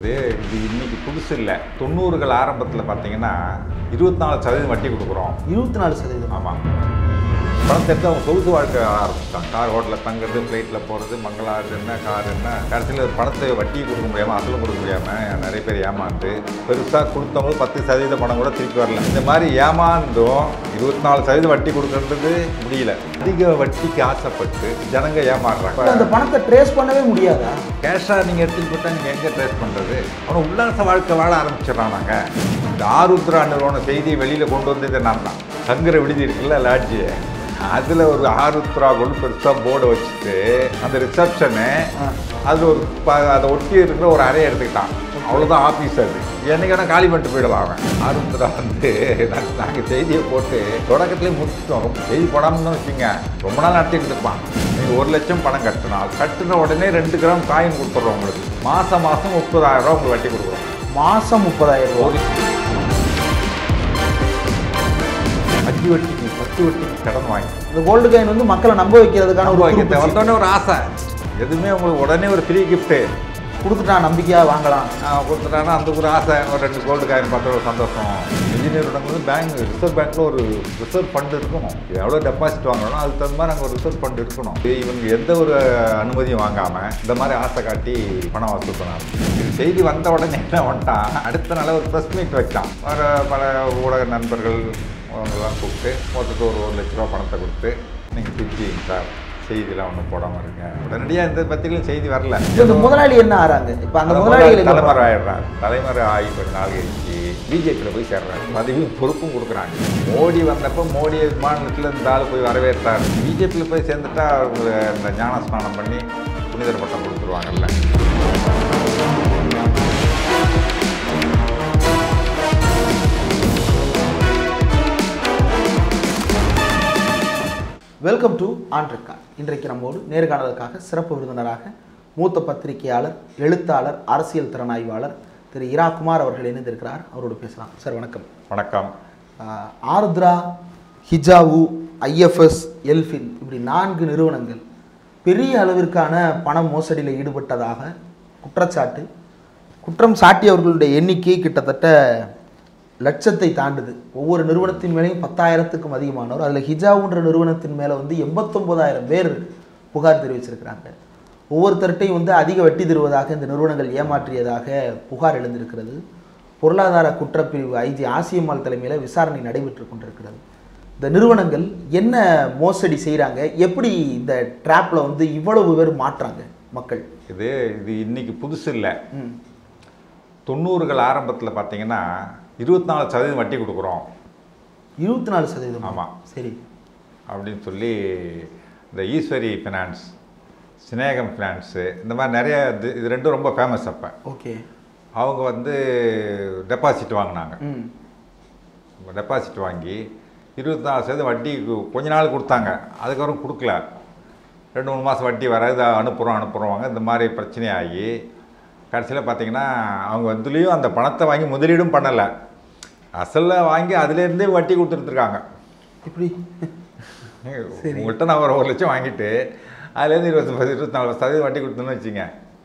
இது இன்னைக்கு புதுசு இல்லை. 90கள் ஆரம்பத்தில் பார்த்தீங்கன்னா 24% வட்டி கொடுக்குறோம். 24%? ஆமாம். பணத்தை எடுத்து அவங்க சொகுசு வாழ்க்கை ஆரம்பிச்சிட்டாங்க. கார் ஹோட்டலில் தங்குறது, ஃப்ளைட்டில் போகிறது, மங்களாது என்ன கார் என்ன, கடைசியில் பணத்தை வட்டி கொடுக்க முடியாமல் அசலும் கொடுக்க முடியாமல் நிறைய பேர் ஏமாந்து பெருசாக கொடுத்தவங்களும் 10% பணம் கூட திருப்பி வரல. இந்த மாதிரி ஏமாந்தும் 24% வட்டி கொடுக்கறது முடியல. அதிக வட்டிக்கு ஆசைப்பட்டு ஜனங்க ஏமாறுறாங்க. அந்த பணத்தை ட்ரேஸ் பண்ணவே முடியாதா? கேஷாக நீங்கள் எடுத்துகிட்டு போட்டால் நீங்கள் எங்கே ட்ரேஸ் பண்ணுறது? அவனை உல்லாச வாழ்க்கை வாழ ஆரம்பிச்சிடறானாங்க. இந்த ஆருத்ரா நிறுவன செய்தியை வெளியில் கொண்டு வந்தது நான் தான். தங்குற விடுதி இருக்குல்ல, லாட்ஜி, அதில் ஒரு ஆருத்ரா கொண்டு பெருசாக போர்டை வச்சுட்டு அந்த ரிசப்ஷனு அதில் ஒரு அதை ஒட்டி இருக்கிற ஒரு அறையை எடுத்துக்கிட்டான். அவ்வளோதான் ஆஃபீஸ். அது என்னைக்கான காலி பண்ணிட்டு போயிடலாம் அவன். ஆருத்ரா நாங்கள் செய்தியை போட்டு தொடக்கத்துலேயே முடிச்சிட்டோம். செய்தி போடாமல் தான் வச்சுங்க, ரொம்ப நாள் நடத்திட்டு இருப்பான். நீங்கள் 1 லட்சம் பணம் கட்டணும். கட்டின உடனே 2 கிராம் காயின் கொடுத்துட்றோம் உங்களுக்கு. மாதம் 30,000 ரூபா உங்களுக்கு வட்டி கொடுக்குறோம். மாதம் 30,000 ரூபா? 5 வட்டிக்கு 10 வட்டிக்கு கடன் வாங்கி இந்த கோல்டு காயின் வந்து மக்களை நம்ப வைக்கிறதுக்கான வந்தோடனே ஒரு ஆசை. எதுவுமே உங்களுக்கு உடனே ஒரு ஃப்ரீ கிஃப்ட்டு கொடுத்துட்டான், நம்பிக்கையாக வாங்கலாம் கொடுத்துட்டாங்கன்னா அந்த ஒரு ஆசை. ஒரு 2 கோல்டு காயின் பார்த்து ஒரு சந்தோஷம். இன்ஜினியரோட பேங்க், ரிசர்வ் பேங்க்கில் ஒரு ரிசர்வ் ஃபண்டு இருக்கணும். எவ்வளோ டெபாசிட் வாங்கணும் அதுக்கு தகுந்த மாதிரி அங்கே ஒரு ரிசர்வ் ஃபண்டு இருக்கணும். இவங்க எந்த ஒரு அனுமதியும் வாங்காமல் இந்த மாதிரி ஆசை காட்டி பணம் வசூல் பண்ணாங்க. இது செய்தி வந்த உடனே என்ன பண்ணிட்டான், அடுத்த நாள் ஒரு ப்ரெஸ் மீட் வச்சான். ஒரு பல ஊடக நண்பர்கள் அவங்கெல்லாம் கூப்பிட்டு மொத்தத்துக்கு ஒரு 1 லட்ச ரூபா பணத்தை கொடுத்து நீங்கள் பிரிச்சிங்க சார், செய்தியெல்லாம் ஒன்றும் போடாமல் இருங்க. உடனடியாக இந்த பத்திரிகையும் செய்தி வரல. இந்த முதலாளி என்ன ஆறாங்க? இப்போ அந்த முதலாளிகளுக்கு தலைமுறை ஆயிடுறாங்க. தலைமுறை ஆகி கொஞ்ச நாள் கழிச்சு பிஜேபியில் போய் சேர்றாங்க. பதவியும் பொறுப்பும் கொடுக்குறாங்க. மோடி வந்தப்போ மோடி மாநிலத்தில் இந்த ஆள் போய் வரவேற்றார். பிஜேபியில் போய் சேர்ந்துட்டா அவங்க இந்த ஞான ஸ்நானம் பண்ணி புனிதர் பட்டம் கொடுத்துருவாங்கல்ல. Welcome to ஆண்ட்ரிக்கா. இன்றைக்கு நம்மோடு நேர்காணலுக்காக சிறப்பு விருந்தினராக மூத்த பத்திரிகையாளர், எழுத்தாளர், அரசியல் திறனாய்வாளர் திரு குமார் அவர்கள் இணைந்திருக்கிறார். அவரோடு பேசலாம். சார் வணக்கம். வணக்கம். ஆருத்ரா, ஹிஜாவு, ஐஎஃப்எஸ், எல்ஃபின் இப்படி 4 நிறுவனங்கள் பெரிய அளவிற்கான பண மோசடியில் ஈடுபட்டதாக குற்றச்சாட்டு. குற்றம் சாட்டியவர்களுடைய எண்ணிக்கை கிட்டத்தட்ட லட்சத்தை தாண்டுது. ஒவ்வொரு நிறுவனத்தின் மேலேயும் 10,000க்கும் அதிகமானவர். அதில் ஹிஜாவுன்ற நிறுவனத்தின் மேலே வந்து 89,000 பேர் புகார் தெரிவிச்சிருக்கிறாங்க. ஒவ்வொருத்தர்கிட்டையும் வந்து அதிக வட்டி தருவதாக இந்த நிறுவனங்கள் ஏமாற்றியதாக புகார் எழுந்திருக்கிறது. பொருளாதார குற்றப்பிரிவு ஐஜி ஆசியம்மாள் தலைமையில் விசாரணை நடைபெற்று கொண்டிருக்கிறது. இந்த நிறுவனங்கள் என்ன மோசடி செய்கிறாங்க, எப்படி இந்த ட்ராப்பில் வந்து இவ்வளவு பேர் மாற்றாங்க மக்கள்? இது இன்னைக்கு புதுசு இல்லை. 90கள் ஆரம்பத்தில் பார்த்தீங்கன்னா 24% வட்டி கொடுக்குறோம். 24%? ஆமாம். சரி. அப்படின்னு சொல்லி இந்த ஈஸ்வரி ஃபினான்ஸ், சினேகம் ஃபினான்ஸு, இந்த மாதிரி நிறைய இது ரெண்டும் ரொம்ப ஃபேமஸ். அப்போ ஓகே, அவங்க வந்து டெபாசிட் வாங்கினாங்க. டெபாசிட் வாங்கி 24% வட்டி கொஞ்ச நாள் கொடுத்தாங்க. அதுக்கப்புறம் கொடுக்கல. 2-3 மாதம் வட்டி வராது, அனுப்புகிறோம் இந்த மாதிரி பிரச்சனையாகி கடைசியில் பார்த்தீங்கன்னா அவங்க வந்துலேயும் அந்த பணத்தை வாங்கி முதலீடும் பண்ணலை. அசலில் வாங்கி அதுலேருந்தே வட்டி கொடுத்துருக்காங்க. இப்படி உங்கள்கிட்ட நான் ஒரு 1 லட்சம் வாங்கிட்டு அதுலேருந்து 24% வட்டி கொடுத்தோன்னு வச்சுங்க,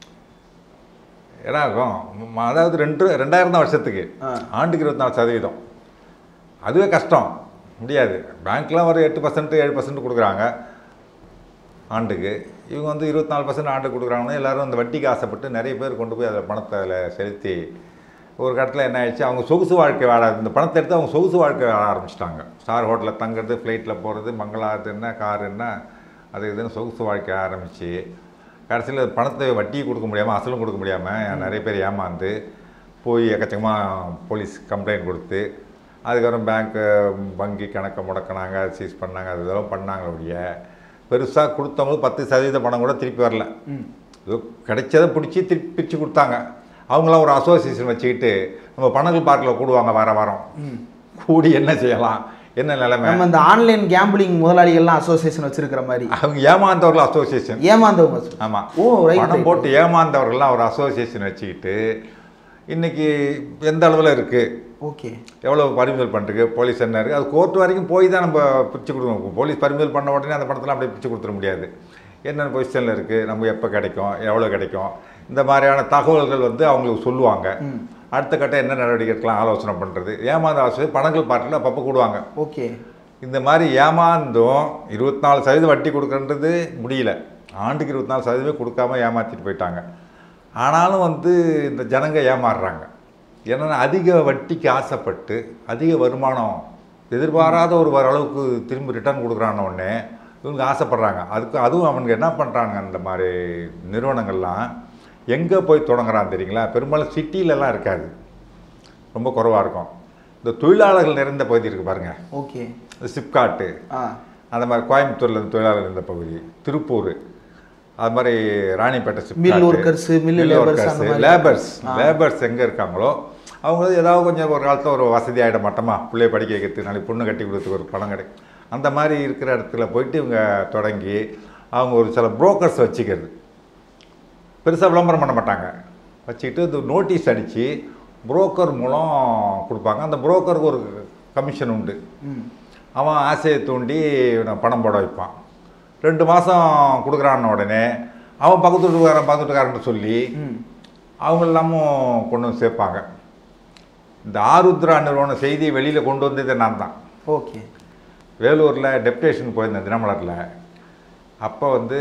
என்ன ஆகும்? அதாவது 2000 தான் வருஷத்துக்கு, ஆண்டுக்கு 24%. அதுவே கஷ்டம், முடியாது. பேங்க்லாம் ஒரு 8% 7% கொடுக்குறாங்க ஆண்டுக்கு. இவங்க வந்து 24% ஆண்டுக்கு கொடுக்குறாங்கன்னா எல்லோரும் அந்த வட்டிக்கு ஆசைப்பட்டு நிறைய பேர் கொண்டு போய் அதில் பணத்தை அதில் செலுத்தி ஒரு கட்டத்தில் என்ன ஆயிடுச்சு, அவங்க சொகுசு வாழ்க்கை வாழ, இந்த பணத்தை எடுத்து அவங்க சொகுசு வாழ்க்கை வாழ ஆரம்பிச்சிட்டாங்க. ஸ்டார் ஹோட்டலில் தங்குறது, ஃப்ளைட்டில் போகிறது, மங்களாது என்ன கார் என்ன, அது இதுன்னு சொகுசு வாழ்க்கை ஆரம்பித்து கடைசியில் பணத்தை வட்டியை கொடுக்க முடியாமல் அசலும் கொடுக்க முடியாமல் நிறைய பேர் ஏமாந்து போய் எக்கச்சக்கமாக போலீஸ் கம்ப்ளைண்ட் கொடுத்து அதுக்கப்புறம் வங்கி கணக்கை முடக்கினாங்க, சீஸ் பண்ணாங்க, அது இதெல்லாம் பண்ணாங்க. அப்படிய பெருசாக கொடுத்தவங்களும் 10% பணம் கூட திருப்பி வரல. இது கிடைச்சதை பிடிச்சி திருப்பி பிரித்து கொடுத்தாங்க. அவங்களாம் ஒரு அசோசியேஷன் வச்சுக்கிட்டு நம்ம பணங்கள் பார்க்கில் கூடுவாங்க வாரம். கூடி என்ன செய்யலாம், என்ன நிலைமை? நம்ம இந்த ஆன்லைன் கேம்பிளிங் முதலாளிகள்லாம் அசோசியேஷன் வச்சிருக்கிற மாதிரி அவங்க ஏமாந்தவர்கள் அசோசியேஷன். ஏமாந்தவங்க? ஆமாம். ஓ, பணம் போட்டு ஏமாந்தவர்கள்லாம் ஒரு அசோசியேஷன் வச்சுக்கிட்டு இன்றைக்கி எந்த அளவில் இருக்குது, ஓகே, எவ்வளோ பறிமுதல் பண்ணுறது, போலீஸ் என்ன இருக்குது, அது கோர்ட் வரைக்கும் போய் தான் நம்ம பிரித்து கொடுக்கணும். போலீஸ் பறிமுதல் பண்ண உடனே அந்த பணத்தெல்லாம் அப்படியே பிரித்து கொடுத்துட முடியாது. என்னென்ன பொசிஷனில் இருக்குது, நம்ம எப்போ கிடைக்கும், எவ்வளோ கிடைக்கும், இந்த மாதிரியான தகவல்கள் வந்து அவங்களுக்கு சொல்லுவாங்க. அடுத்த கட்டம் என்ன நடவடிக்கை எடுக்கலாம் ஆலோசனை பண்ணுறது. ஏமாந்த ஆலோசனை பணங்கள் பாட்டில் அப்பப்போ கூடுவாங்க. ஓகே. இந்த மாதிரி ஏமாந்தும் 24% வட்டி கொடுக்குறது முடியல. ஆண்டுக்கு 24% கொடுக்காம ஏமாற்றிட்டு போயிட்டாங்க. ஆனாலும் வந்து இந்த ஜனங்க ஏமாறுறாங்க. ஏன்னா அதிக வட்டிக்கு ஆசைப்பட்டு அதிக வருமானம் எதிர்பாராத ஒரு அளவுக்கு திரும்பி ரிட்டர்ன் கொடுக்குறான உடனே இவங்க ஆசைப்பட்றாங்க. அதுவும் அவனுக்கு என்ன பண்ணுறாங்க, இந்த மாதிரி நிறுவனங்கள்லாம் எங்கே போய் தொடங்குறான்னு தெரியுங்களா? பெரும்பாலும் சிட்டிலலாம் இருக்காது, ரொம்ப குறைவாக இருக்கும். இந்த தொழிலாளர்கள் நிறைந்த பகுதி இருக்குது பாருங்கள். ஓகே. இந்த சிப்காட்டு அந்த மாதிரி கோயம்புத்தூரில் இந்த தொழிலாளர்கள் இருந்த பகுதி, திருப்பூர் அது மாதிரி ராணிப்பேட்டை லேபர்ஸ் எங்கே இருக்காங்களோ அவங்க ஏதாவது கொஞ்சம் ஒரு காலத்தில் ஒரு வசதி ஆகிட மாட்டோமா, பிள்ளைய படிக்க வைக்கிறதுக்கு, நாளைக்கு பொண்ணு கட்டி கொடுத்துக்கு ஒரு பணம் கிடைக்கும். அந்த மாதிரி இருக்கிற இடத்துல போயிட்டு இவங்க தொடங்கி அவங்க ஒரு சில புரோக்கர்ஸ் வச்சுக்கிறது. பெருசாக விளம்பரம் பண்ண மாட்டாங்க, வச்சுக்கிட்டு இது நோட்டீஸ் அடித்து புரோக்கர் மூலம் கொடுப்பாங்க. அந்த புரோக்கருக்கு ஒரு கமிஷன் உண்டு. அவன் ஆசையை தூண்டி பணம் போட வைப்பான். 2 மாதம் கொடுக்குறான்னு உடனே அவன் பக்கத்து வீட்டுக்காரன்ட்டு சொல்லி அவங்க எல்லாமும் கொண்டு வந்து சேர்ப்பாங்க. இந்த ஆருத்ரா நிறுவன செய்தியை வெளியில் கொண்டு வந்தது நான் தான். ஓகே. வேலூரில் டெப்டேஷன் போயிருந்தேன் தினமலரில். அப்போ வந்து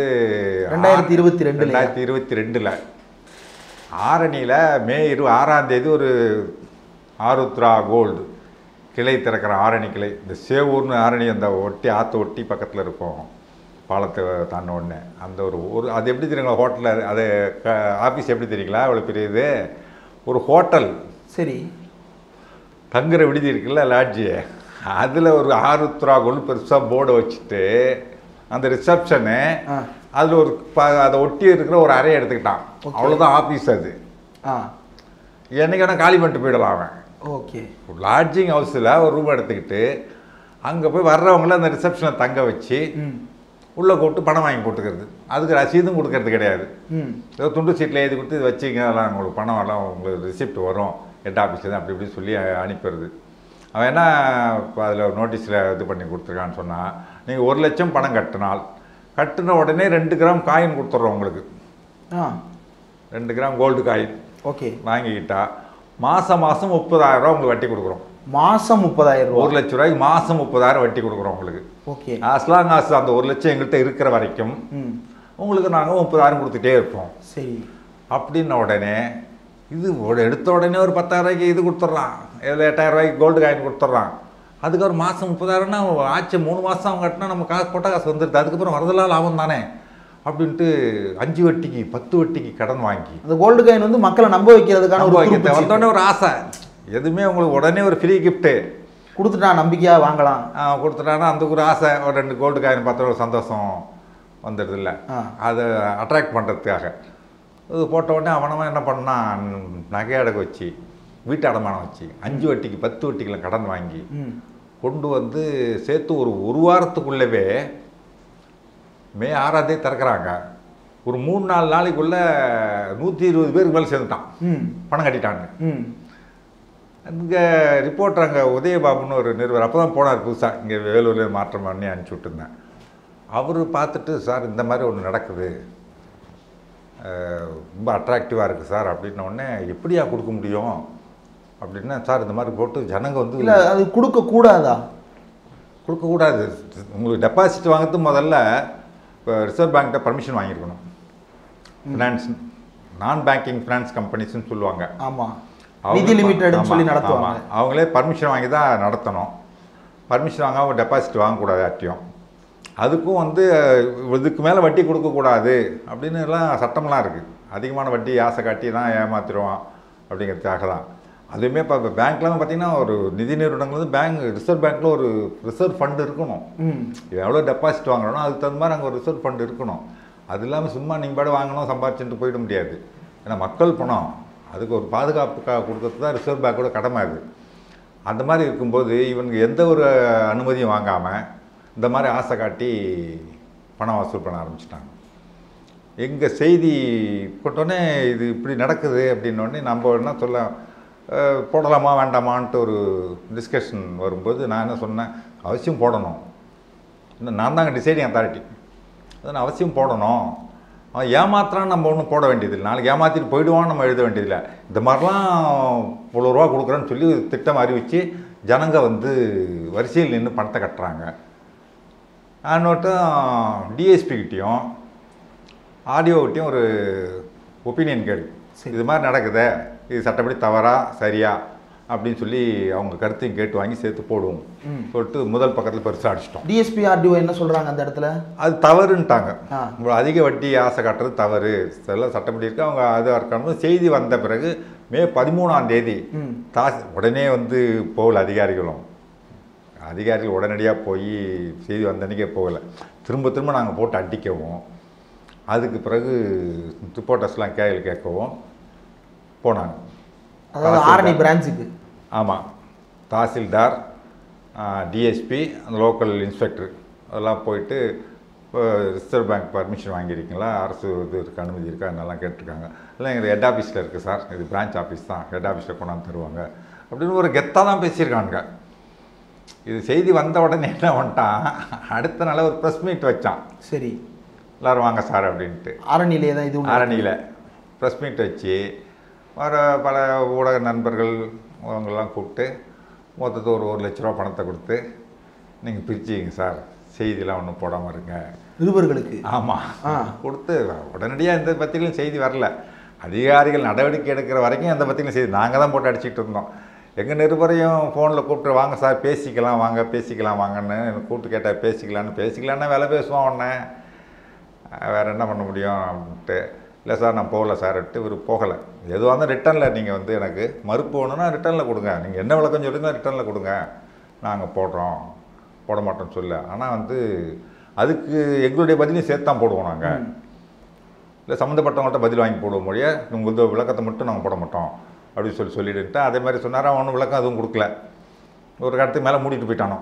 2022 ஆரணியில் மே 26 ஒரு ஆருத்ரா கோல்டு கிளை திறக்கிற ஆரணி கிளை. இந்த சேவூர்னு ஆரணி அந்த ஆற்று ஒட்டி பக்கத்தில் இருக்கும், பாலத்தை தாண்ட உடனே அந்த ஒரு அது எப்படி தெரியுங்களா, ஹோட்டலில் அது ஆஃபீஸ் எப்படி தெரியுங்களா, அவ்வளோ பெரிய இது ஒரு ஹோட்டல். சரி. தங்குற விடுதி இருக்குல்ல, லாட்ஜி, அதில் ஒரு ஆருத்ரா கோல்டு பெருசாக போர்டை வச்சுட்டு அந்த ரிசப்ஷனு அதில் ஒரு அதை ஒட்டி இருக்கிற ஒரு அறையை எடுத்துக்கிட்டான். அவ்வளோதான் ஆஃபீஸ். அது என்னைக்கான காலி பண்ணிட்டு போயிடலாம் அவன். ஓகே. லாட்ஜிங் ஹவுஸில் ஒரு ரூம் எடுத்துக்கிட்டு அங்கே போய் வர்றவங்கள அந்த ரிசப்ஷனில் தங்க வச்சு உள்ளே கூப்பிட்டு பணம் வாங்கி போட்டுக்கிறது. அதுக்கு ரசீதும் கொடுக்கறது கிடையாது. ஏதோ துண்டு சீட்டில் எழுதி கொடுத்து இது வச்சுங்க, அதெல்லாம் உங்களுக்கு பணம் எல்லாம் உங்களுக்கு ரிசிப்ட் வரும் ஹெட் ஆஃபீஸில் அப்படி இப்படி சொல்லி அனுப்பிடுறது. அவன் என்ன இப்போ அதில் நோட்டீஸில் இது பண்ணி கொடுத்துருக்கான்னு சொன்னால், நீங்கள் 1 லட்சம் பணம் கட்டின உடனே 2 கிராம் காயின் கொடுத்துட்றோம் உங்களுக்கு. 2 கிராம் கோல்டு காயின். ஓகே. வாங்கிக்கிட்டா மாதம் 30,000 ரூபா உங்களுக்கு வட்டி கொடுக்குறோம். மாதம் 30,000 ரூபா? 1 லட்ச ரூபாய்க்கு மாதம் 30,000 வட்டி கொடுக்குறோம் உங்களுக்கு. ஓகே. அஸ்லாங் ஆசு அந்த 1 லட்சம் எங்கள்கிட்ட இருக்கிற வரைக்கும் உங்களுக்கு நாங்கள் 30,000 கொடுத்துட்டே இருப்போம். சரி. அப்படின்ன உடனே இது எடுத்த உடனே ஒரு 10,000 ரூபாய்க்கு இது கொடுத்துட்றான், 8,000 ரூபாய்க்கு கோல்டு காயின் கொடுத்துட்றான். அதுக்கு ஒரு மாதம் 30,000னா ஆச்சு 3 மாதம் அவங்க கட்டினா நம்ம காசு போட்டால் காசு வந்துடுது, அதுக்கப்புறம் வரதெல்லாம் லாபம் தானே அப்படின்ட்டு 5 வட்டிக்கு 10 வட்டிக்கு கடன் வாங்கி அந்த கோல்டு காயின் வந்து மக்களை நம்ப வைக்கிறதுக்கான வந்தோடனே ஒரு ஆசை. எதுவுமே உங்களுக்கு உடனே ஒரு ஃப்ரீ கிஃப்ட்டு கொடுத்துட்டா நம்பிக்கையாக வாங்கலாம் கொடுத்துட்டான்னா அந்த ஒரு ஆசை. ஒரு 2 கோல்டு காயின் பார்த்தா ஒரு சந்தோஷம் வந்துடுது இல்லை, அதை அட்ராக்ட் பண்ணுறதுக்காக இது போட்ட உடனே அவனவன் என்ன பண்ணான், நகை அடகு வச்சு வீட்டு அடமானம் வச்சு 5 வட்டிக்கு 10 வட்டிக்கெல்லாம் கடன் வாங்கி கொண்டு வந்து சேர்த்து ஒரு வாரத்துக்குள்ளவே மே 6 திறக்கிறாங்க. ஒரு 3-4 நாளைக்குள்ளே 120 பேருக்கு மேலே சேர்ந்துட்டான், பணம் கட்டிட்டான்னு. இங்கே ரிப்போர்ட்டர் அங்கே உதயபாபுன்னு ஒரு நிறுவனர் அப்போ தான் போனார் புதுசாக, இங்கே வேலூரில் மாற்றம் பண்ணி அனுப்பிச்சி விட்டுருந்தேன். அவர் பார்த்துட்டு, சார் இந்த மாதிரி ஒன்று நடக்குது, ரொம்ப அட்ராக்டிவாக இருக்குது சார் அப்படின்ன உடனே, எப்படியா கொடுக்க முடியும் அப்படின்னா, சார் இந்த மாதிரி போட்டு ஜனங்க வந்து இல்லை அது கொடுக்கக்கூடாதா? கொடுக்கக்கூடாது. உங்களுக்கு டெபாசிட் வாங்கிறது முதல்ல இப்போ ரிசர்வ் பேங்க்கிட்ட பர்மிஷன் வாங்கியிருக்கணும். ஃபினான்ஸ் நான் பேங்கிங் ஃபினான்ஸ் கம்பெனிஸ்ன்னு சொல்லுவாங்க. ஆமாம், நிதி லிமிட்டட்னு சொல்லி நடத்துவாங்க. அவங்களே பர்மிஷன் வாங்கி தான் நடத்தணும். பர்மிஷன் வாங்காமல் டெபாசிட் வாங்கக்கூடாது யார்ட்டையும். அதுக்கும் வந்து இதுக்கு மேலே வட்டி கொடுக்கக்கூடாது அப்படின்னு எல்லாம் சட்டமெல்லாம் இருக்குது. அதிகமான வட்டி ஆசை காட்டி தான் ஏமாத்திடுவான் அப்படிங்கிறதுக்காக தான். அதுவுமே இப்போ பேங்க்லாம் பார்த்தீங்கன்னா ஒரு நிதி நிறுவனங்கள் வந்து ரிசர்வ் பேங்க்கில் ஒரு ரிசர்வ் ஃபண்டு இருக்கணும். எவ்வளோ டெபாசிட் வாங்கணும் அதுக்கு தகுந்த மாதிரி அங்கே ஒரு ரிசர்வ் ஃபண்டு இருக்கணும். அது இல்லாமல் சும்மா நீங்கள் பாடு வாங்கணும் சம்பாதிச்சுட்டு போயிட முடியாது. ஏன்னா மக்கள் பணம், அதுக்கு ஒரு பாதுகாப்புக்காக கொடுக்கறது தான் ரிசர்வ் பேங்கோட கடமை. அது அந்த மாதிரி இருக்கும்போது இவனுக்கு எந்த ஒரு அனுமதியும் வாங்காமல் இந்த மாதிரி ஆசை காட்டி பணம் வசூல் பண்ண ஆரம்பிச்சிட்டாங்க. எங்கள் செய்தி போட்டோன்னே இது இப்படி நடக்குது அப்படின்னோடனே நம்ம என்ன சொல்ல போடலாமா வேண்டாமான்ட்டு ஒரு டிஸ்கஷன் வரும்போது நான் என்ன சொன்னேன், அவசியம் போடணும். இன்னும் நான் தாங்க டிசைடிங் அத்தாரிட்டி, அதை நான் அவசியம் போடணும். அவன் ஏமாத்துறான்னு நம்ம ஒன்றும் போட வேண்டியதில்லை, நாளைக்கு ஏமாற்றிட்டு போயிடுவான்னு நம்ம எழுத வேண்டியதில்லை. இந்த மாதிரிலாம் இவ்வளோ ரூபா கொடுக்குறேன்னு சொல்லி திட்டம் அறிவித்து ஜனங்க வந்து வரிசையில் நின்று பணத்தை கட்டுறாங்க. இன்னொருட்டும் டிஎஸ்பிக்கிட்டையும் ஆடியோக்கிட்டையும் ஒரு ஒப்பீனியன் கேடு, இது மாதிரி நடக்குது, இது சட்டப்படி தவறா சரியா அப்படின்னு சொல்லி அவங்க கருத்தையும் கேட்டு வாங்கி சேர்த்து போடுவோம் சொல்லிட்டு முதல் பக்கத்தில் பெருசாக அடிச்சிட்டோம். டிஎஸ்பி ஆர்டிஓ என்ன சொல்கிறாங்க அந்த இடத்துல? அது தவறுன்ட்டாங்க. அதிக வட்டி ஆசை காட்டுறது தவறு, இதெல்லாம் சட்டப்படி இருக்கு, அவங்க அது இருக்கான செய்தி வந்த பிறகு மே 13ஆம் தேதி உடனே வந்து போகல அதிகாரிகள் உடனடியாக போய் செய்தி வந்த அன்றைக்கே போகலை, திரும்ப நாங்கள் போட்டு அடிக்கவும், அதுக்கு பிறகு ரிப்போர்ட்டர்ஸ்லாம் கேள்வி கேட்கவும் போனாங்க. அதாவது ஆரணி பிரான்ச்சுக்கு. ஆமாம், தாசில்தார், டிஎஸ்பி, அந்த லோக்கல் இன்ஸ்பெக்டர் அதெல்லாம் போயிட்டு ரிசர்வ் பேங்க் பர்மிஷன் வாங்கியிருக்கீங்களா, அரசு இது இருக்குது, அனுமதி இருக்கா, என்னெல்லாம் கேட்டிருக்காங்க. இல்லை எங்கள் ஹெட் ஆஃபீஸில் இருக்குது சார், இது பிரான்ச் ஆஃபீஸ் தான், ஹெட் ஆஃபீஸில் கொண்டாந்து தருவாங்க அப்படின்னு ஒரு கெத்தாக தான் பேசியிருக்காங்க. இது செய்தி வந்த உடனே என்ன பண்ணிட்டான், அடுத்த நாள் ஒரு ப்ரெஸ் மீட் வச்சான். சரி, எல்லோரும் வாங்க சார் அப்படின்ட்டு. ஆரணியிலே தான் இது, ஆரணியில் ப்ரெஸ் மீட் வச்சு வர பல ஊடக நண்பர்கள் அவங்கெல்லாம் கூப்பிட்டு மொத்தத்தை ஒரு 1 லட்ச ரூபா பணத்தை கொடுத்து நீங்கள் பிரிச்சுங்க சார், செய்திலாம் ஒன்றும் போடாமல் இருங்க நிருபர்களுக்கு. ஆமாம், கொடுத்து உடனடியாக எந்த பத்திரிகையும் செய்தி வரல. அதிகாரிகள் நடவடிக்கை எடுக்கிற வரைக்கும் எந்த பத்திரிகையும் செய்தி நாங்கள் தான் போட்டு அடிச்சுட்டு இருந்தோம். எங்கள் நிருபரையும் ஃபோனில் கூப்பிட்டு வாங்க சார் பேசிக்கலாம் வாங்கன்னு கூப்பிட்டு கேட்டால் பேசிக்கலான்னா வேலை பேசுவான் உடனே, வேறு என்ன பண்ண முடியும் அப்படின்ட்டு. இல்லை சார் நான் போகல சார்ட்டு இவர் போகலை. எதுவாக இருந்தால் ரிட்டனில் நீங்கள் வந்து எனக்கு மறுப்பு வேணும்னா ரிட்டனில் கொடுங்க, நீங்கள் என்ன விளக்கம் சொல்லுங்க ரிட்டனில் கொடுங்க, நாங்கள் போட மாட்டோம்னு சொல்ல. ஆனால் வந்து அதுக்கு எங்களுடைய பதிலையும் சேர்த்து தான் போடுவோம் நாங்கள், இல்லை சம்மந்தப்பட்டவங்கள்ட்ட பதில் வாங்கி போடுவோம் மொழிய, உங்களது விளக்கத்தை மட்டும் நாங்கள் போட மாட்டோம் அப்படின்னு சொல்லிவிட்டு அதே மாதிரி சொன்னார். அவன் ஒன்றும் விளக்கம் எதுவும் கொடுக்கல, ஒரு கடத்துக்கு மேலே மூடிட்டு போயிட்டானோ.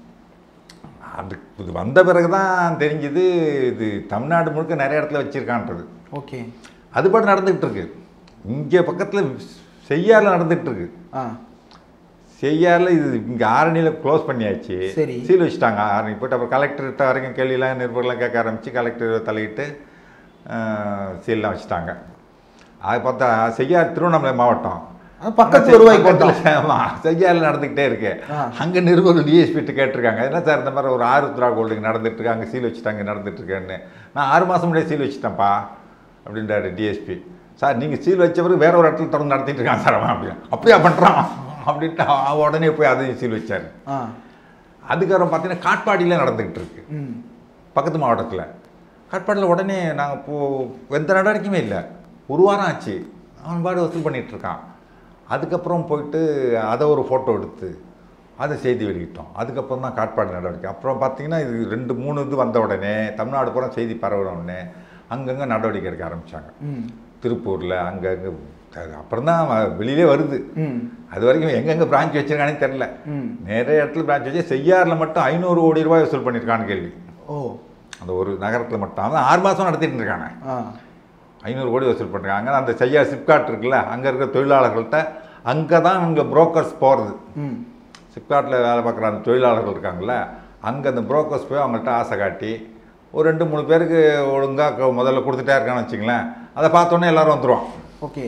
இது வந்த பிறகு தான் தெரிஞ்சுது இது தமிழ்நாடு முழுக்க நிறைய இடத்துல வச்சுருக்கான்றது. ஓகே, அது பாட்டு நடந்துகிட்டு இருக்கு. இங்கே பக்கத்தில் செய்யாரில் நடந்துகிட்டு இருக்கு. செய்யாரில் இது இங்கே ஆரணியில் க்ளோஸ் பண்ணியாச்சு, சீல் வச்சுட்டாங்க. ஆரணி போய்ட்டு அப்புறம் கலெக்டர்கிட்ட வரைக்கும் கேள்வியெல்லாம் நிருபர்கள்லாம் கேட்க ஆரம்பித்து கலெக்டர் தலையிட்டு சீல்லாம் வச்சுட்டாங்க. அதை பார்த்தா செய்யார் திருவண்ணாமலை மாவட்டம் பக்கத்து வருவாய் கோட்டம். ஆமாம், செய்யாரில் நடந்துக்கிட்டே இருக்கு. அங்கே நிருபர்கள் டிஎஸ்பிட்டு கேட்டிருக்காங்க, என்ன சார் இந்த மாதிரி ஒரு ஆருத்ரா கோல்டுக்கு நடந்துட்டு இருக்கு, அங்கே சீல் வச்சுட்டாங்க நடந்துட்டு இருக்கேன்னு. நான் 6 மாதம் முன்னாடியே சீல் வச்சுட்டேன்ப்பா அப்படின்றாரு டிஎஸ்பி. சார் நீங்கள் சீல் வச்சவருக்கு வேற ஒரு இடத்துல தொடர்ந்து நடத்திட்டு இருக்காங்க சார் அவன் அப்படியா பண்ணுறான் அப்படின்ட்டு உடனே போய் அதையும் சீல் வச்சார். அதுக்கப்புறம் பார்த்தீங்கன்னா காட்பாடியில் நடந்துக்கிட்டு இருக்கு, பக்கத்து மாவட்டத்தில். காட்பாடியில் உடனே நாங்கள் எந்த நடவடிக்கையுமே இல்லை, 1 வாரம் ஆச்சு, அவன் பாடு வசூல் பண்ணிகிட்ருக்கான். அதுக்கப்புறம் போயிட்டு அதை ஒரு ஃபோட்டோ எடுத்து அதை செய்தி வெளியிட்டோம். அதுக்கப்புறம் தான் காட்பாடு நடவடிக்கை. அப்புறம் பார்த்தீங்கன்னா இது 2-3 இது வந்த உடனே தமிழ்நாடு பூரா செய்தி பரவின உடனே அங்கங்கே நடவடிக்கை எடுக்க ஆரம்பித்தாங்க. திருப்பூரில் அங்கங்கே அப்புறம் தான் வெளியிலே வருது. அது வரைக்கும் எங்கெங்கே பிரான்ச் வச்சுருக்கானே தெரில. நிறைய இடத்துல பிரான்ச் வச்சு செய்யாரில் மட்டும் 500 கோடி ரூபாய் வசூல் பண்ணியிருக்கான்னு கேள்வி. அந்த ஒரு நகரத்தில் மட்டும் அவன் 6 மாதம் நடத்திட்டு இருக்காங்க, 500 கோடி வசூல் பண்ணுறாங்க. அந்த செய்யார் சிப்காட் இருக்குல்ல, அங்கே இருக்கிற தொழிலாளர்கள்ட்ட அங்கே தான் இங்கே புரோக்கர்ஸ் போகிறது. சிப்காட்டில் வேலை பார்க்குற அந்த தொழிலாளர்கள் இருக்காங்கள்ல, அங்கே அந்த புரோக்கர்ஸ் போய் அவங்கள்ட்ட ஆசை காட்டி ஒரு 2-3 பேருக்கு ஒழுங்காக முதல்ல கொடுத்துட்டே இருக்கான்னு வச்சிங்களேன், அதை பார்த்தோன்னே எல்லோரும் வந்துடுவான். ஓகே,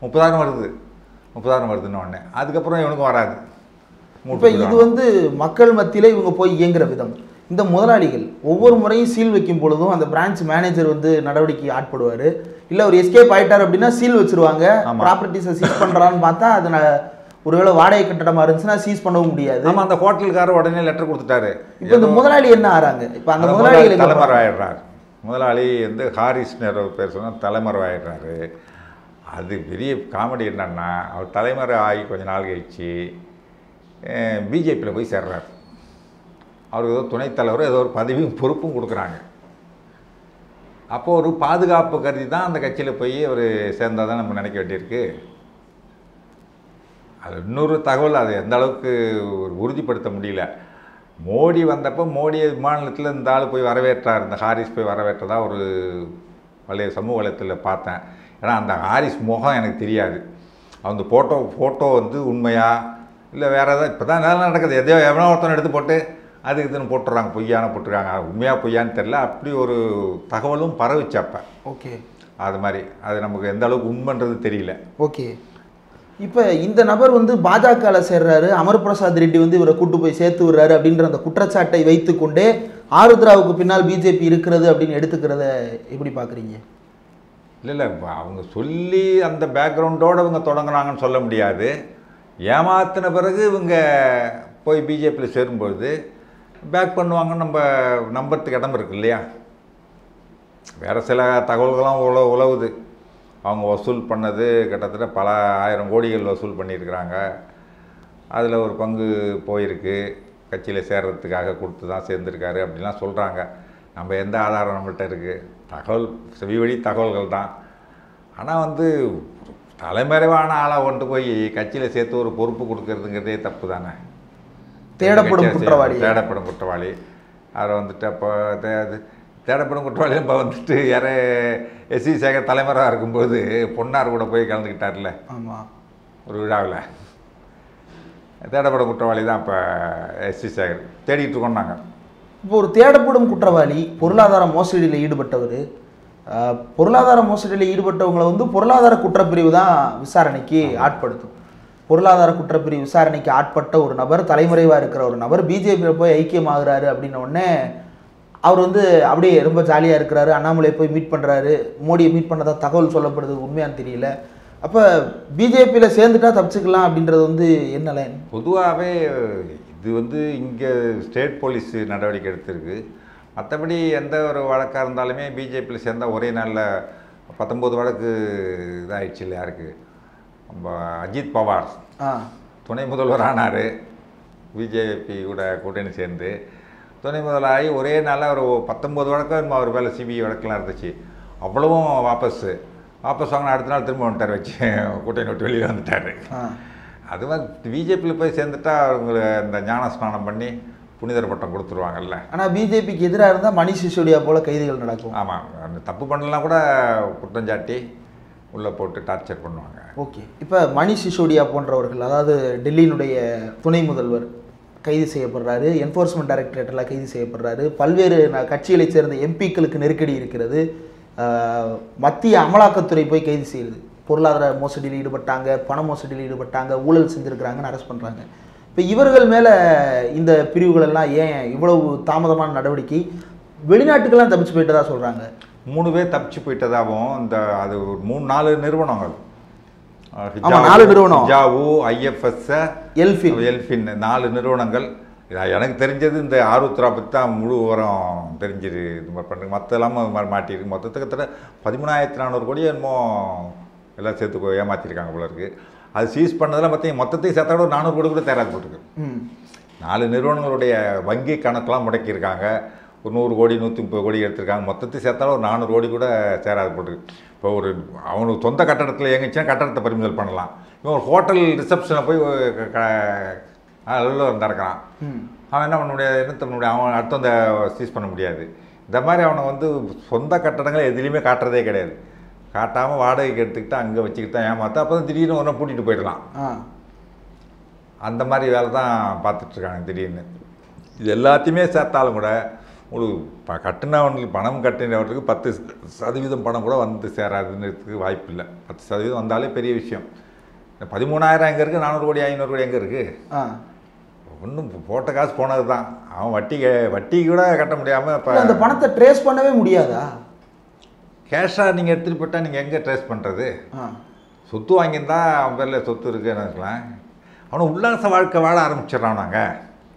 30,000 வருதுன்னு உடனே அதுக்கப்புறம் இவனுக்கும் வராது. இப்போ இது வந்து மக்கள் மத்தியில் இவங்க போய் இயங்குற விதம். இந்த முதலாளிகள் ஒவ்வொரு முறையும் சீல் வைக்கும் பொழுதும் அந்த பிரான்ச் மேனேஜர் வந்து நடவடிக்கை ஆட்படுவார். இல்லை ஒரு எஸ்கேப் ஆகிட்டார் அப்படின்னா சீல் வச்சுருவாங்க, ப்ராப்பர்ட்டிஸை சீஸ் பண்ணுறான்னு பார்த்தா அது ஒருவேளை வாடகை கட்டடமாக இருந்துச்சுன்னா சீஸ் பண்ணவும் முடியாது. ஆமாம், அந்த ஹோட்டலுக்காரர் உடனே லெட்டர் கொடுத்துட்டாரு. இப்போ இந்த முதலாளி என்ன ஆகிறாங்க, இப்போ அந்த முதலாளி தலைமறை ஆயிடுறாரு. முதலாளி வந்து ஹாரிஸ்னர் பேர் சொன்னால் தலைமறை ஆயிடுறாரு. அது பெரிய காமெடி என்னன்னா, அவர் தலைமறை ஆகி கொஞ்ச நாள் கழிச்சு பிஜேபியில் போய் சேர்றாரு. அவருக்கு ஏதோ துணைத் தலைவர் ஏதோ ஒரு பதவியும் பொறுப்பும் கொடுக்குறாங்க. அப்போது ஒரு பாதுகாப்பு கருதி தான் அந்த கட்சியில் போய் அவர் சேர்ந்தால் தான் நம்ம நினைக்க வேண்டியிருக்கு. அது இன்னொரு தகவல், அது எந்த அளவுக்கு உறுதிப்படுத்த முடியல. மோடி வந்தப்போ மோடி விமானத்தில் இந்த ஆள் போய் வரவேற்றார், இந்த ஹாரிஸ் போய் வரவேற்றதா ஒரு சமூக வலைத்தளத்தில் பார்த்தேன். ஏன்னா அந்த ஹாரிஸ் முகம் எனக்கு தெரியாது. அந்த ஃபோட்டோ வந்து உண்மையா இல்லை வேறு ஏதாவது இப்போ தான் நல்லா நடக்குது, எதையோ எவனோ ஒருத்தனை எடுத்து போட்டு அதுக்கு இதுன்னு போட்டுறாங்க, பொய்யான போட்டுருக்காங்க. உண்மையாக பொய்யான்னு தெரில, அப்படி ஒரு தகவலும் பரவிச்சு அப்போ. ஓகே, அது மாதிரி அது நமக்கு எந்த அளவுக்கு உண்மைன்றது தெரியல. ஓகே. இப்போ இந்த நபர் வந்து பாஜகவில் சேர்றாரு, அமர் பிரசாத் ரெட்டி வந்து இவரை கூட்டு போய் சேர்த்து விடுறாரு அப்படின்ற அந்த குற்றச்சாட்டை வைத்துக்கொண்டே ஆருத்ராவுக்கு பின்னால் பிஜேபி இருக்கிறது அப்படின்னு எடுத்துக்கிறத எப்படி பார்க்குறீங்க? இல்லை அவங்க சொல்லி அந்த பேக்ரவுண்டோடு இவங்க தொடங்குனாங்கன்னு சொல்ல முடியாது. ஏமாத்தின பிறகு இவங்க போய் பிஜேபியில் சேரும்பொழுது பேக் பண்ணுவாங்கன்னு நம்ம நம்புறதுக்கு இடம் இருக்கு இல்லையா? வேறு சில தகவல்கள்லாம் உழவுது. அவங்க வசூல் பண்ணது கிட்டத்தட்ட பல 1000 கோடிகள் வசூல் பண்ணியிருக்கிறாங்க. அதில் ஒரு பங்கு போயிருக்கு, கட்சியில் சேர்றதுக்காக கொடுத்து தான் சேர்ந்துருக்காரு அப்படின்லாம் சொல்கிறாங்க. நம்ம எந்த ஆதாரம் நம்மள்கிட்ட இருக்குது? தகவல் செவி வழி தகவல்கள் தான். ஆனால் வந்து தலைமறைவான ஆளாக கொண்டு போய் கட்சியில் சேர்த்து ஒரு பொறுப்பு கொடுக்கறதுங்கிறதே தப்பு தானே. தேடப்படும் குற்றவாளி அதை வந்துட்டு அப்போ தேடப்படும் குற்றவாளி இப்போ வந்துட்டு யாரே எஸ்சி சேகர் தலைமறைவாக இருக்கும்போது பொன்னார் கூட போய் கலந்துக்கிட்டார்ல. ஆமாம், ஒரு விழாவில் தேடப்படும் குற்றவாளி தான் இப்போ எஸ்சி சேகர் தேடிட்டு இருக்கோம் நாங்கள். இப்போ ஒரு தேடப்படும் குற்றவாளி பொருளாதார மோசடியில் ஈடுபட்டவர், பொருளாதார மோசடியில் ஈடுபட்டவங்களை வந்து பொருளாதார குற்றப்பிரிவு தான் விசாரணைக்கு ஆட்படுத்தும். பொருளாதார குற்றப்பிரிவு விசாரணைக்கு ஆட்பட்ட ஒரு நபர், தலைமறைவாக இருக்கிற ஒரு நபர் பிஜேபியில் போய் ஐக்கியமாகிறாரு அப்படின்ன உடனே அவர் வந்து அப்படியே ரொம்ப ஜாலியாக இருக்கிறாரு. அண்ணாமலை போய் மீட் பண்ணுறாரு, மோடியை மீட் பண்ணதா தகவல் சொல்லப்படுது, உண்மையானு தெரியல. அப்போ பிஜேபியில் சேர்ந்துட்டா தப்பிச்சுக்கலாம் அப்படின்றது வந்து என்ன லைன்? பொதுவாகவே இது வந்து இங்கே ஸ்டேட் போலீஸ் நடவடிக்கை எடுத்திருக்கு. மற்றபடி எந்த ஒரு வழக்காக இருந்தாலுமே பிஜேபியில் சேர்ந்தால் ஒரே நாளில் 19 வழக்கு இதாகிடுச்சு இல்லை யாருக்கு? நம்ம அஜித் பவார் துணை முதல்வர் ஆனார், பிஜேபி கூட கூட்டணி சேர்ந்து துணை முதல்வராகி ஒரே நாளில் ஒரு 19 வழக்கம் அவர் மேலே சிபிஐ வழக்கெலாம் இருந்துச்சு. அவ்வளவும் வாபஸ் வாங்கின அடுத்த நாள் திரும்ப வந்துட்டார், வச்சு கூட்டணி விட்டு வெளியில் வந்துட்டார். அது மாதிரி பிஜேபியில் போய் சேர்ந்துட்டா அவங்களை இந்த ஞான ஸ்நானம் பண்ணி புனிதர் பட்டம் கொடுத்துருவாங்கல்ல. ஆனால் பிஜேபிக்கு எதிராக இருந்தால் மணிஷ் சிசோடியா போல் கைதுகள் நடக்கும். ஆமாம், அந்த தப்பு பண்ணலாம் கூட குற்றஞ்சாட்டி உள்ளே போட்டு டார்ச்சர் பண்ணுவாங்க. ஓகே, இப்போ மணிஷ் சிசோடியா போன்றவர்கள், அதாவது டெல்லியினுடைய துணை முதல்வர் கைது செய்யப்படுறாரு, என்ஃபோர்ஸ்மெண்ட் டைரக்டரேட்டெல்லாம் கைது செய்யப்படுறாரு, பல்வேறு கட்சிகளை சேர்ந்த எம்பிக்களுக்கு நெருக்கடி இருக்கிறது, மத்திய அமலாக்கத்துறை போய் கைது செய்யுது, பொருளாதார மோசடியில் ஈடுபட்டாங்க, பண மோசடியில் ஈடுபட்டாங்க, ஊழல் செஞ்சுருக்கிறாங்கன்னு அரெஸ்ட் பண்ணுறாங்க. இப்போ இவர்கள் மேலே இந்த பிரிவுகளெல்லாம் ஏன் இவ்வளவு தாமதமான நடவடிக்கை? வெளிநாட்டுக்கெல்லாம் தப்பிச்சு போயிட்டதா சொல்கிறாங்க. 3 பேர் தப்பிச்சு போயிட்டதாகவும் இந்த அது ஒரு 3-4 நிறுவனங்கள், 4 நிறுவனம், ஹிஜாவு, ஐஎஃப்எஸ், எல்ஃபின் 4 நிறுவனங்கள். எனக்கு தெரிஞ்சது இந்த ஆருத்ரா பற்றி தான் முழு விவரம் தெரிஞ்சிரு இது மாதிரி பண்ணுறது. மற்ற இல்லாமல் மாட்டியிருக்கு. மொத்தத்துக்கு கிட்டத்தட்ட 13,400 கோடி என்னமோ எல்லாம் சேர்த்து ஏமாற்றிருக்காங்க போல இருக்குது. அது சீஸ் பண்ணதெல்லாம் பார்த்தீங்கன்னா மொத்தத்தையும் சேர்த்தா கூட 400 கோடி கூட தேராது போட்டுருக்கு. 4 நிறுவனங்களுடைய வங்கி கணக்கெலாம் முடக்கியிருக்காங்க. ஒரு 100 கோடி 130 கோடி எடுத்திருக்காங்க. மொத்தத்தையும் சேர்த்தாலும் ஒரு 400 கோடி கூட சேராது போட்டுருக்கு. இப்போ ஒரு அவனுக்கு சொந்த கட்டடத்தில் இயங்குச்சுன்னா கட்டடத்தை பறிமுதல் பண்ணலாம். இவன் ஒரு ஹோட்டல் ரிசப்ஷனை போய் அதில் நடக்கிறான். அவன் என்ன பண்ண முடியாது, என்ன பண்ண முடியாது, அவன் அடுத்து அந்த சீஸ் பண்ண முடியாது. இந்த மாதிரி அவனை வந்து சொந்த கட்டடங்களை எதுலேயுமே காட்டுறதே கிடையாது. காட்டாமல் வாடகைக்கு எடுத்துக்கிட்டு அங்கே வச்சுக்கிட்டு தான் ஏமாற்ற. அப்போ தான் திடீர்னு ஒன்றை பூட்டிகிட்டு போயிடலாம். அந்த மாதிரி வேலை தான் பார்த்துட்ருக்காங்க திடீர்னு. இது எல்லாத்தையுமே சேர்த்தாலும் கூட உங்களுக்கு கட்டினவனுக்கு பணம் கட்டினவர்களுக்கு 10% பணம் கூட வந்து சேராதுன்றதுக்கு வாய்ப்பு இல்லை. 10% வந்தாலே பெரிய விஷயம். 13,000 எங்கே இருக்குது, 400 கோடி 500 கோடி எங்கே இருக்குது? ஒன்றும் போட்ட காசு போனது தான். அவன் வட்டி கூட கட்ட முடியாமல் இப்போ அந்த பணத்தை ட்ரேஸ் பண்ணவே முடியாதா? கேஷாக நீங்கள் எடுத்துகிட்டு போட்டால் நீங்கள் எங்கே ட்ரேஸ் பண்ணுறது? சொத்து வாங்கியிருந்தா அவன் பேரில் சொத்து இருக்குன்னு இருக்கலாம். அவனை உல்லாச வாழ்க்கை வாழ ஆரம்பிச்சிடறான். நாங்கள்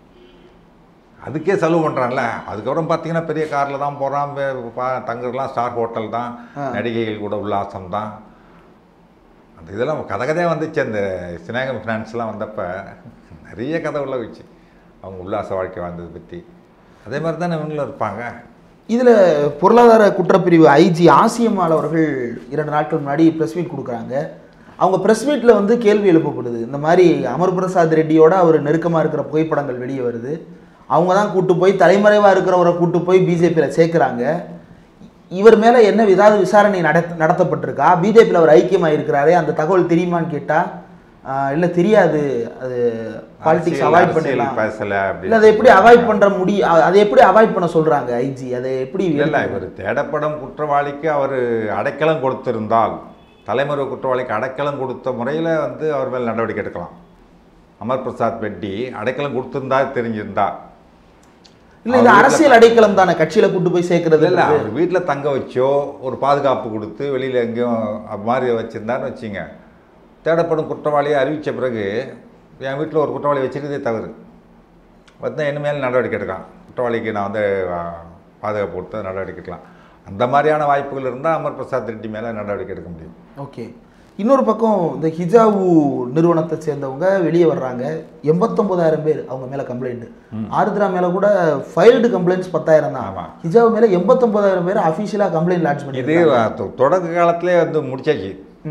அதுக்கே செலவு பண்ணுறான்ல. அதுக்கப்புறம் பார்த்தீங்கன்னா பெரிய காரில் தான் போகிறான், தங்குறதுலாம் ஸ்டார் ஹோட்டல் தான், நடிகைகள் கூட உல்லாசம் தான். அந்த இதெல்லாம் கதையாக வந்துச்சு. அந்த சினேகம் ஃபினான்ஸ்லாம் வந்தப்போ நிறைய கதை உள்ள வச்சு அவங்க உல்லாச வாழ்க்கை வாழ்ந்ததை பற்றி. அதே மாதிரி தானே இவங்களும் இருப்பாங்க. இதில் பொருளாதார குற்றப்பிரிவு ஐஜி ஆசியம்மாள் அவர்கள் 2 நாட்கள் முன்னாடி ப்ரெஸ் மீட் கொடுக்குறாங்க. அவங்க ப்ரெஸ் மீட்டில் வந்து கேள்வி எழுப்பப்படுது. இந்த மாதிரி அமர் பிரசாத் ரெட்டியோட அவர் நெருக்கமாக இருக்கிற புகைப்படங்கள் வெளியே வருது. அவங்க தான் கூட்டு போய் தலைமறைவாக இருக்கிறவரை கூட்டு போய் பிஜேபியில் சேர்க்குறாங்க. இவர் மேலே என்ன ஏதாவது விசாரணை நடத்தப்பட்டிருக்கா? பிஜேபியில் அவர் ஐக்கியமாக இருக்கிறாரே, அந்த தகவல் தெரியுமான்னு கேட்டால் இல்லை தெரியாது, பாலிடிக்ஸ் அவாய்ட் பண்ணலாம் பேசலை இல்லை, அதை எப்படி அவாய்ட் பண்ணுற அதை எப்படி அவாய்ட் பண்ண சொல்கிறாங்க ஐஜி? அதை எப்படி இல்லை, இவர் தேடப்படும் குற்றவாளிக்கு அவர் அடைக்கலம் கொடுத்திருந்தால், தலைமறைவு குற்றவாளிக்கு அடைக்கலம் கொடுத்த முறையில் வந்து அவர் மேல் நடவடிக்கை எடுக்கலாம். அமர் பிரசாத் ரெட்டி அடைக்கலம் கொடுத்திருந்தா தெரிஞ்சிருந்தா. இல்லை, இது அரசியல் அடைக்கலம் தானே, கட்சியில் கூட்டு போய் சேர்க்கறது இல்லை. அவர் வீட்டில் தங்க வச்சோ ஒரு பாதுகாப்பு கொடுத்து வெளியில் எங்கேயும் அது மாதிரி வச்சுருந்தான்னு வச்சுங்க, தேடப்படும் குற்றவாளியை அறிவித்த பிறகு என் வீட்டில் ஒரு குற்றவாளி வச்சுருக்கதே தவறு வந்து இனிமேல் நடவடிக்கை எடுக்கலாம், குற்றவாளிக்கு நான் வந்து பாதுகாப்பு கொடுத்து நடவடிக்கை எடுக்கலாம். அந்த மாதிரியான வாய்ப்புகள் இருந்தால் அமர் பிரசாத் ரெட்டி மேலே நடவடிக்கை எடுக்க முடியும். ஓகே. இன்னொரு பக்கம் இந்த ஹிஜாவு நிறுவனத்தை சேர்ந்தவங்க வெளியே வர்றாங்க. 89,000 பேர் அவங்க மேலே கம்ப்ளைண்ட். ஆருத்ரா மேலே கூட ஃபைல்டு கம்ப்ளைண்ட்ஸ் 10,000 தான். ஹிஜாவு மேலே 89,000 பேர் அஃபிஷியலாக கம்ப்ளைண்ட் லான்ச் பண்ணி இது தொடக்க காலத்திலே வந்து முடிச்சாச்சு.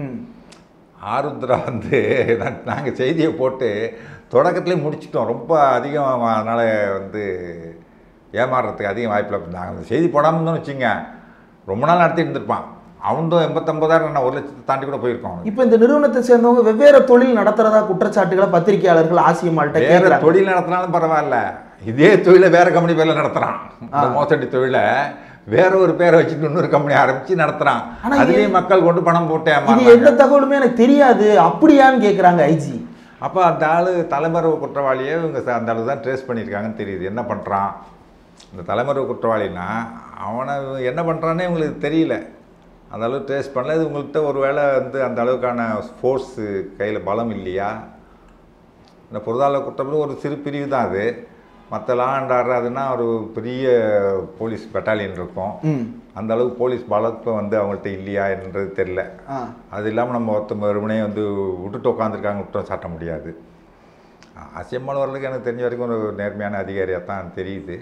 ஆருத்ரா வந்து நாங்கள் செய்தியை போட்டு தொடக்கத்துலேயே முடிச்சிட்டோம். ரொம்ப அதிகம், அதனால் வந்து ஏமாறுறதுக்கு அதிகம் வாய்ப்பில் நாங்கள் செய்தி போடாமல் இருந்தோம்னு வச்சுங்க, ரொம்ப நாள் நடத்தி இருந்திருப்பான். அவனும் 89,000 நான் 1 லட்சத்தை தாண்டி கூட போயிருக்கோம். இப்போ இந்த நிறுவனத்தை சேர்ந்தவங்க வெவ்வேறு தொழில் நடத்துறதா குற்றச்சாட்டுகளை பத்திரிகையாளர்கள் ஆசியமால்கிட்ட வேற தொழில் நடத்தினாலும் பரவாயில்ல, இதே தொழிலை வேற கம்பெனி பேரில் நடத்துகிறான். இந்த மோசடி தொழிலை வேற ஒரு பேரை வச்சுட்டு இன்னொரு கம்பெனி ஆரம்பிச்சு நடத்துகிறான். அதுலேயும் மக்கள் கொண்டு பணம் போட்டேன். இது எந்த தகவலுமே எனக்கு தெரியாது அப்படியான்னு கேட்குறாங்க ஐஜி. அப்போ அந்த ஆள் தலைமறைவு குற்றவாளியை இவங்க அந்த அளவு தான் ட்ரேஸ் பண்ணியிருக்காங்கன்னு தெரியுது. என்ன பண்ணுறான் இந்த தலைமறைவு குற்றவாளின்னா, அவனை என்ன பண்ணுறான்னே இவங்களுக்கு தெரியல, அந்த அளவுக்கு ட்ரேஸ் பண்ணல. இது உங்கள்கிட்ட ஒரு வேளை வந்து அந்த அளவுக்கான ஃபோர்ஸு கையில் பலம் இல்லையா? இந்த பொருளாதார குற்றம் ஒரு சிறு பிரிவு தான் அது. மற்ற லா அண்ட் ஆர்டர் அதுன்னா ஒரு பெரிய போலீஸ் பெட்டாலியன் இருக்கும். அந்த அளவுக்கு போலீஸ் பலத்தை வந்து அவங்கள்ட்ட இல்லையா என்றது தெரில. அது இல்லாமல் நம்ம ஒருத்தருமனே வந்து விட்டுட்டு உட்காந்துருக்காங்க, குற்றம் சாட்ட முடியாது. அசியம்மாள் வரலுக்கு எனக்கு தெரிஞ்ச வரைக்கும் ஒரு நேர்மையான அதிகாரியாக தான் தெரியுது.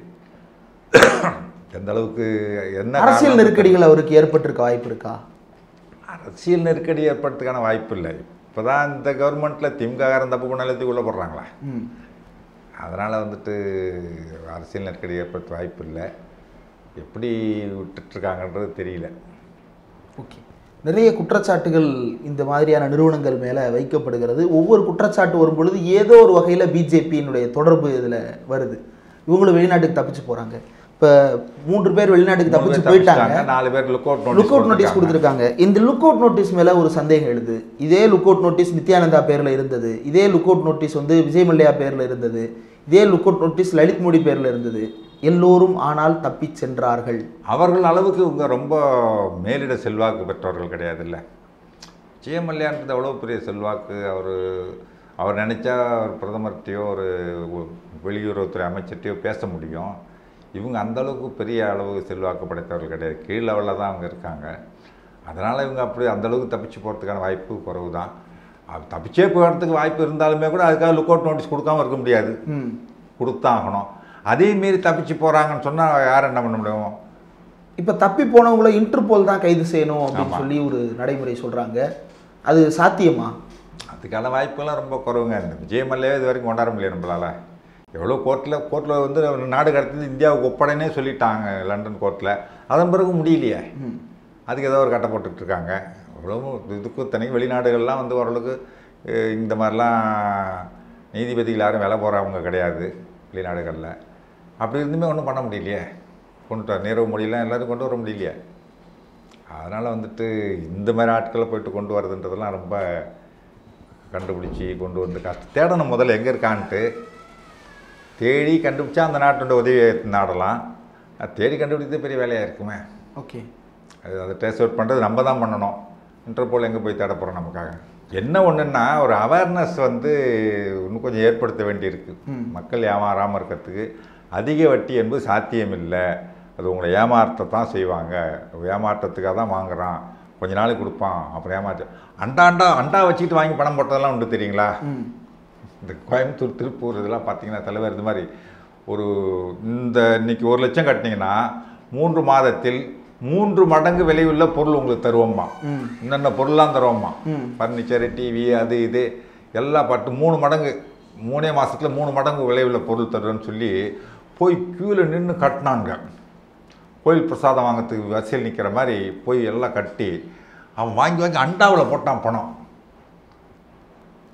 எந்த அளவுக்கு என்ன அரசியல் நெருக்கடிகள் அவருக்கு ஏற்பட்டிருக்க வாய்ப்பு இருக்கா? அரசியல் நெருக்கடி ஏற்படுறதுக்கான வாய்ப்பு இல்லை. இப்போ தான் இந்த கவர்மெண்ட்டில் திமுககாரன் தப்பு பண்ணலத்துக்கு உள்ளே போடுறாங்களா, அதனால் வந்துட்டு அரசியல் நெருக்கடி ஏற்படுத்த வாய்ப்பு இல்லை. எப்படி விட்டுட்ருக்காங்கன்றது தெரியல. ஓகே. நிறைய குற்றச்சாட்டுகள் இந்த மாதிரியான நிறுவனங்கள் மேலே வைக்கப்படுகிறது. ஒவ்வொரு குற்றச்சாட்டு வரும் பொழுது ஏதோ ஒரு வகையில் பிஜேபியினுடைய தொடர்பு இதில் வருது. இவங்களும் வெளிநாட்டுக்கு தப்பிச்சு போகிறாங்க. இப்போ 3 பேர் வெளிநாட்டுக்கு தப்பிச்சு போயிட்டாங்க, 4 பேர் லுக் அவுட் நோட்டீஸ் கொடுத்துருக்காங்க. இந்த லுக் அவுட் நோட்டீஸ் மேலே ஒரு சந்தேகம் எழுது. இதே லுக் அவுட் நோட்டீஸ் நித்யானந்தா பேரில் இருந்தது, இதே லுக் அவுட் நோட்டீஸ் வந்து விஜய் மல்லையா பேரில் இருந்தது, இதே look out notice Lalit Modi பேரில் இருந்தது. எல்லோரும் ஆனால் தப்பி சென்றார்கள். அவர்கள் அளவுக்கு இவங்க ரொம்ப மேலிட செல்வாக்கு பெற்றவர்கள் கிடையாது. இல்லை, விஜய் மல்லையான்றது அவ்வளோ பெரிய செல்வாக்கு. அவர் நினச்சா ஒரு பிரதமர்கிட்டையோ ஒரு வெளியுறவுத்துறை அமைச்சர்கிட்டையோ பேச முடியும். இவங்க அந்தளவுக்கு பெரிய அளவு செல்வாக்கு படைத்தவர்கள் கிடையாது, கீழ் லெவலில் தான் அவங்க இருக்காங்க. அதனால் இவங்க அப்படி அந்தளவுக்கு தப்பிச்சு போகிறதுக்கான வாய்ப்பு குறைவு தான். அது தப்பிச்சே போகிறதுக்கு வாய்ப்பு இருந்தாலுமே கூட அதுக்காக லுக் அவுட் நோட்டீஸ் கொடுக்காமல் இருக்க முடியாது, கொடுத்தான் ஆகணும். அதே மீறி தப்பிச்சு போகிறாங்கன்னு சொன்னால் யார் என்ன பண்ண முடியும்? இப்போ தப்பி போனவங்கள இன்டர்போல் தான் கைது செய்யணும் அப்படின்னு சொல்லி ஒரு நடைமுறை சொல்கிறாங்க. அது சாத்தியமா? அதுக்கான வாய்ப்புகள்லாம் ரொம்ப குறைவுங்க. இந்த விஜய் மல்லையா இது வரைக்கும் கொண்டாட முடியல நம்மளால். எவ்வளோ கோர்ட்டில் வந்து நாடு கடத்தி இந்தியாவுக்கு ஒப்படைனே சொல்லிட்டாங்க லண்டன் கோர்ட்டில். அதன் பிறகு முடியலையே, அதுக்கு ஏதோ ஒரு கட்டை போட்டுட்ருக்காங்க. அவ்வளோ இதுக்கு தனிக்கு வெளிநாடுகள்லாம் வந்து ஓரளவுக்கு இந்த மாதிரிலாம் நீதிபதிகள் யாரும் வேலை போகிறவங்க கிடையாது வெளிநாடுகளில். அப்படி இருந்துமே ஒன்றும் பண்ண முடியலையே, கொண்டு நீரவ் மொழியெலாம் எல்லோரும் கொண்டு வர முடியலையே. அதனால் வந்துட்டு இந்த மாதிரி ஆட்களை போய்ட்டு கொண்டு வரதுன்றதெல்லாம் ரொம்ப கண்டுபிடிச்சி கொண்டு வந்து கஷ்டம். தேடணும் முதல்ல எங்கே இருக்கான்ட்டு தேடி கண்டுபிடிச்சா அந்த நாட்டோட உதவியை நாடலாம். அது தேடி கண்டுபிடிச்சது பெரிய வேலையாக இருக்குமே. ஓகே, அதை ட்ரேஸ் அவுட் பண்ணுறது நம்ம தான் பண்ணணும். இன்டர்போல் எங்கே போய் தேட போகிறோம் நமக்காக? என்ன ஒன்றுன்னா ஒரு அவேர்னஸ் வந்து இன்னும் கொஞ்சம் ஏற்படுத்த வேண்டியிருக்கு. மக்கள் ஏமாறாமல் இருக்கிறதுக்கு அதிக வட்டி என்பது சாத்தியம் இல்லை. அது உங்களை ஏமாற்ற தான் செய்வாங்க, ஏமாற்றத்துக்காக தான் வாங்குகிறான், கொஞ்ச நாளைக்கு கொடுப்பான், அப்புறம் ஏமாற்ற அண்டா வச்சுக்கிட்டு வாங்கி பணம் போட்டதெல்லாம் உண்டு தெரியுங்களா? இந்த கோயம்புத்தூர் திருப்பூர் இதெல்லாம் பார்த்தீங்கன்னா தலைவர் இது மாதிரி ஒரு இன்னைக்கு 1 லட்சம் கட்டினீங்கன்னா 3 மாதத்தில் 3 மடங்கு விலையுள்ள பொருள் உங்களுக்கு தருவோம்மா. என்னென்ன பொருள்லாம் தருவோம்மா, ஃபர்னிச்சரு, டிவி, அது இது எல்லாம் பட்டு 3 மடங்கு 3 மாதத்தில் 3 மடங்கு விலையுள்ள பொருள் தருவேன்னு சொல்லி போய் க்யூவில் நின்று கட்டினாங்க. கோயில் பிரசாதம் வாங்கிறதுக்கு வரிசையில் நிற்கிற மாதிரி போய் எல்லாம் கட்டி அவன் வாங்கி அண்டாவில் போட்டான் பணம்.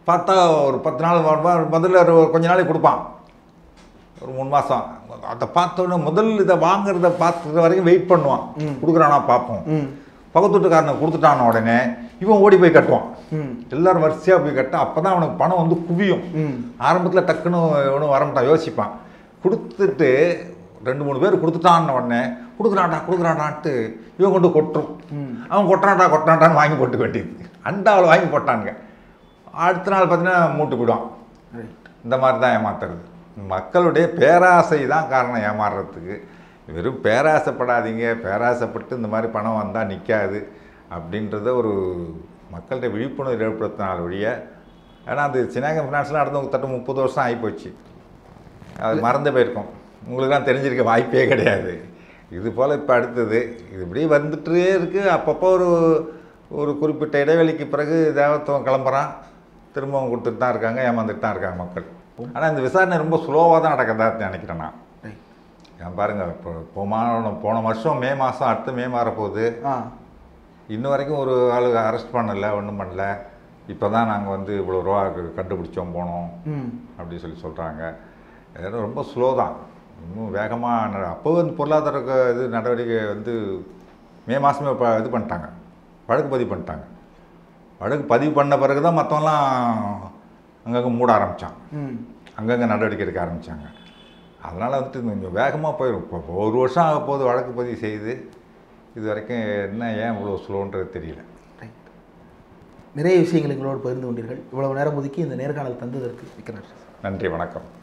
பார்த்தா ஒரு 10 நாள் முதல்ல கொஞ்ச நாளைக்கு கொடுப்பான், ஒரு 3 மாதம். அதை பார்த்தோன்னே முதல் இதை வாங்குறத பார்த்துற வரைக்கும் வெயிட் பண்ணுவான், கொடுக்குறானா பார்ப்போம். பக்கத்து வீட்டுக்காரனை கொடுத்துட்டான உடனே இவன் ஓடி போய் கட்டுவான், எல்லாரும் வரிசையாக போய் கட்ட. அப்போ தான் அவனுக்கு பணம் வந்து குவியும். ஆரம்பத்தில் டக்குன்னு ஒன்றும் வரமாட்டான், யோசிப்பான். கொடுத்துட்டு 2-3 பேர் கொடுத்துட்டான்னு உடனே கொடுக்குறான்டான்ட்டு இவன் கொண்டு கொட்டும். அவன் கொட்டான்டான்னு வாங்கி போட்டு வேண்டியது. அண்டாவில் வாங்கி போட்டானுங்க. அடுத்த நாள் பார்த்தீங்கன்னா மூட்டு போயிடுவான். இந்த மாதிரி தான் ஏமாத்துறது. மக்களுடைய பேராசை தான் காரணம் ஏமாறுறதுக்கு. வெறும் பேராசைப்படாதீங்க, பேராசைப்பட்டு இந்த மாதிரி பணம் வந்தால் நிற்காது அப்படின்றத ஒரு மக்கள்கிட்ட விழிப்புணர்வு ஏற்படுத்தினால ஒழிய. ஏன்னா அந்த சினாகம் ஃபினான்ஸ்லாம் நடந்தவங்க தட்டு 30 வருஷம் ஆகிப்போச்சு, அது மறந்து போயிருக்கோம். உங்களுக்குலாம் தெரிஞ்சிருக்க வாய்ப்பே கிடையாது. இது போல் இப்போ அடுத்தது இது இப்படி வந்துட்டே இருக்குது. அப்பப்போ ஒரு குறிப்பிட்ட இடைவெளிக்கு பிறகு தேவத்துவம் கிளம்புறான், திரும்பவும் கொடுத்துட்டு தான் இருக்காங்க, ஏமாந்துட்டு தான் இருக்காங்க மக்கள். ஆனால் இந்த விசாரணை ரொம்ப ஸ்லோவாக தான் நடக்கிறதா நினைக்கிறேன் நான். ஏன் பாருங்கள், இப்போ போன வருஷம் மே மாதம், அடுத்த மே மாறப்போகுது, இன்ன வரைக்கும் ஒரு ஆளு அரெஸ்ட் பண்ணலை, ஒன்றும் பண்ணல. இப்போ தான் நாங்கள் வந்து இவ்வளோ ரூபா கண்டுபிடிச்சோம் போனோம் அப்படின்னு சொல்கிறாங்க. இதெல்லாம் ரொம்ப ஸ்லோ தான், இன்னும் வேகமாக. அப்போ வந்து பொருளாதார இது நடவடிக்கை வந்து மே மாதமே இது பண்ணிட்டாங்க, வழக்கு பதிவு பண்ணிட்டாங்க. வழக்கு பதிவு பண்ண பிறகு தான் மற்றவங்களாம் அங்கங்கே மூட ஆரம்பித்தான், அங்கங்கே நடவடிக்கை எடுக்க ஆரம்பித்தாங்க. அதனால் வந்துட்டு கொஞ்சம் வேகமாக போயிடும். இப்போ 1 வருஷம் ஆக போது வழக்கு பதிவு செய்து, இது வரைக்கும் என்ன ஏன் இவ்வளோ ஸ்லோன்றது தெரியல. நிறைய விஷயங்கள் எங்களோடு பகிர்ந்து கொண்டீர்கள். இவ்வளவு நேரம் ஒதுக்கி இந்த நேர்காணல் தந்ததற்கு மிக்க நன்றி. நன்றி, வணக்கம்.